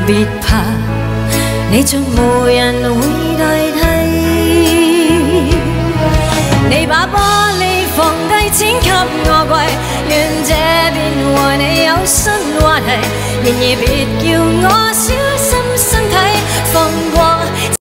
別怕，你像無人會代替。你把玻璃放低，錢給我跪，願這邊和你有新話題，然而別叫我小。